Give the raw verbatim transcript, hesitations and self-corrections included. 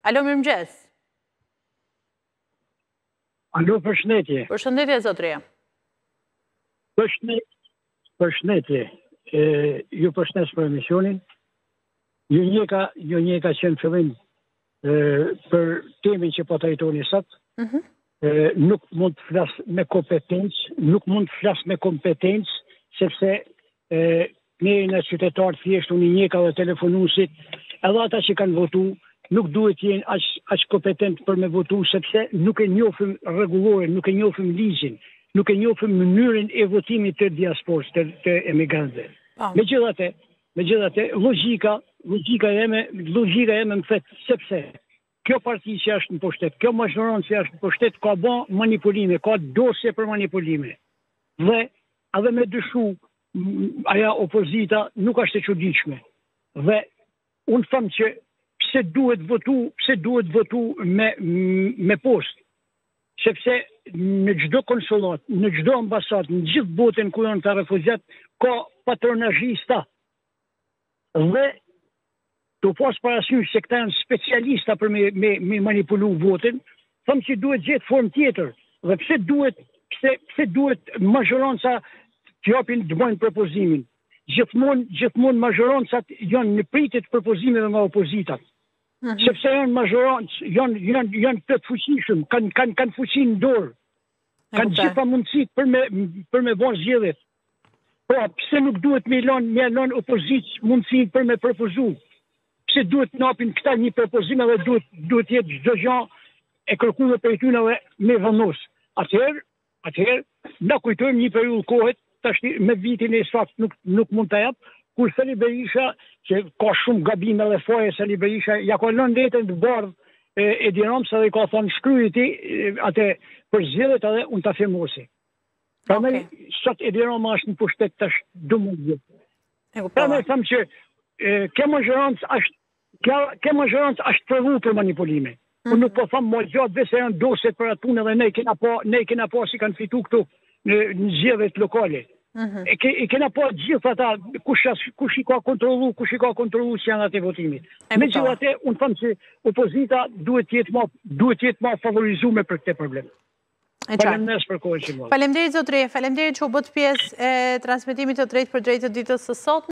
Alo, mirëmëngjes. Alo, përshëndetje. Përshëndetje, zotëria. Përshëndetje. Ju përshëndes për emisionin. Ju njeka, ju njeka që në fillim për temin që po trajtoni sot, nuk mund të flas me kompetencë, nuk mund të flas me kompetencë, sepse ne në qytetarë thjesht unë njeka dhe telefonusit, edhe ata që kanë votu, nuk duhet jenë aq kompetent për me votu, sepse nuk e njohim rregulloren, nuk e njohim ligjin, nuk e njohim mënyrën e votimit të diasporës, të, të emigrantëve. Megjithatë, megjithatë, logjika, logjika jeme, logjika jeme më thet sepse kjo parti që është në pushtet, kjo mazhoroncë që është në pushtet ka bën manipulime, ka dosje për manipulime. Dhe edhe me dyshu aja opozita nuk është e çuditshme. Dhe unë them që pse duhet votu, pse duhet votu me me postë. Sepse në çdo konsullat, në çdo ambasadë, në gjithë botën ku janë të refugjat, ka patronazhista. Dhe të pas parasysh se këta janë specialista për me, me, me manipulu votën, thëmë që duhet gjithë formë tjetër. Dhe pse duhet, pse, pse duhet mazhoronca të japin të bëjnë propozimin. Gjithmonë, gjithmonë mazhoroncat janë në pritje të propozimeve nga opozitat. Mm-hmm. Sepse janë mazhoroncë, janë, janë, janë të fuqishëm, kanë, kanë, kanë fuqin në dorë. Kanë gjitha mundësit për me, për me bon zgjedhjet. Pra, pse nuk duhet me lën, me lën opozicë mundësit për me propozu? Pse duhet të napin këta një propozime dhe duhet, duhet jetë çdo gjë e kërkuar për tyre dhe me vendos. Atëherë, atëherë, na kujtojmë një periudhë kohë, tash me vitin e saktë nuk, nuk mund të jap, kur Sali Berisha, që ka shumë gabime dhe faje, Sali Berisha, ja ka lënë letën të bardhë e, e Diramsa dhe ka thënë shkryej ti atë për zgjedhjet edhe unë ta firmosi. Prandaj okay. Sot e Dirama është në pushtet tash do mund. Prandaj them që kjo mazhoroncë është kjo kjo mazhoroncë është provu për manipulime. Mm-hmm. Unë nuk po them më gjatë vetë janë doset për atun edhe ne kena pa ne kena pa si kanë fitu këtu në, në zgjedhjet lokale. Mm-hmm. E, ke, e kena pa gjithë ata kush kush i ka kontrollu, kush i ka kontrollu që janë atë votimit. Megjithatë, unë them se opozita duhet të jetë më duhet të jetë më favorizuar për këtë problem. Faleminderit për kohën që më. Faleminderit zotëri, faleminderit që u bët pjesë e transmetimit të drejtë për drejtë të ditës së sotme.